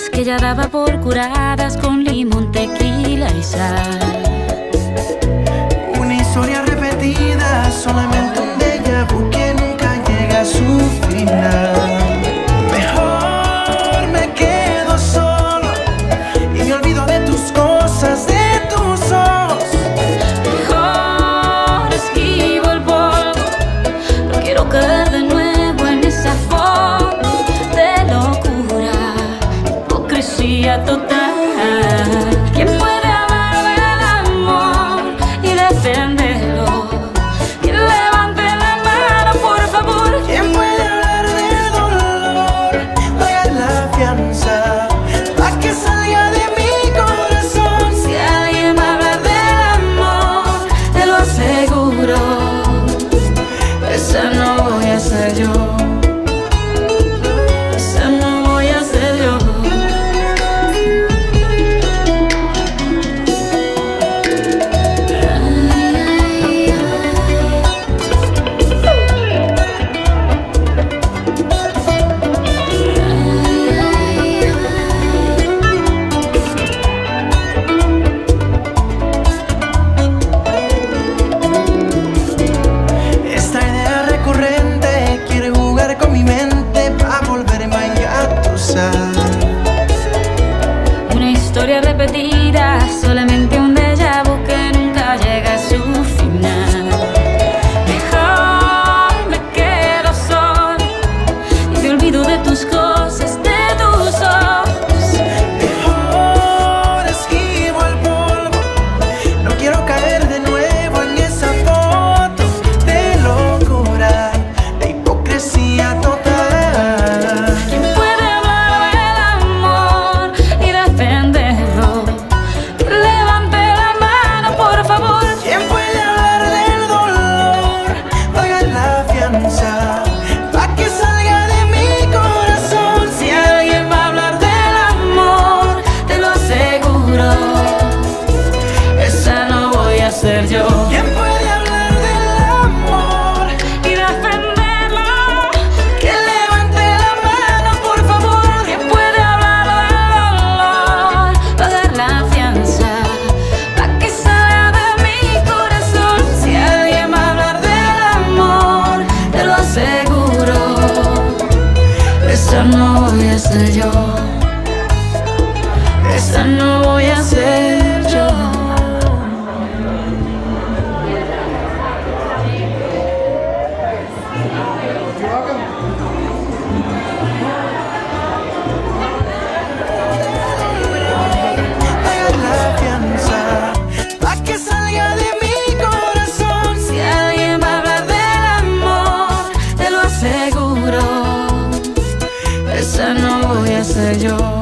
que ella daba por curadas con limón, tequila y sal. Una historia repetida, solamente un déjà vu que nunca llega a su final. Mejor me quedo solo y me olvido de tus cosas, de tus ojos. Mejor esquivo el polvo, no quiero caer de nuevo en esa foto de locura, hipocresía total. ¿Quién puede hablar del amor y defenderlo? ¿Quién levante la mano, por favor? ¿Quién puede hablar del dolor? Paga la fianza pa' que salga de mi corazón. Si alguien va a hablar del amor, te lo aseguro, esa no voy a ser yo. Esa no voy a ser yo. Esta idea recurrente quiere jugar con mi mente pa' volverme a engatusar. Una historia repetida, solamente un déjà vu que nunca llega a su final. Mejor me quedo solo y me olvido de tus cosas, de tus ojos. Mejor esquivo el polvo, no quiero caer de nuevo en esa foto de locura, de hipocresía total. ¿Quién puede hablar del amor y defenderlo? Levante la mano, por favor. ¿Quién puede hablar del dolor? Paga la fianza pa' que salga de mi corazón. Si alguien va a hablar del amor, te lo aseguro, esa no voy a ser yo. ¿Quién puede hablar del amor? Y defenderlo, Que levante la mano, por favor. ¿quién puede hablar del dolor? Pagar la fianza pa' que salga de mi corazón. Si alguien va a hablar del amor, te lo aseguro, esa no voy a ser yo. Esa no voy a ser yo. Paga la fianza pa' que salga de mi corazón. Si alguien va a hablar del amor, te lo aseguro, esa no voy a ser yo.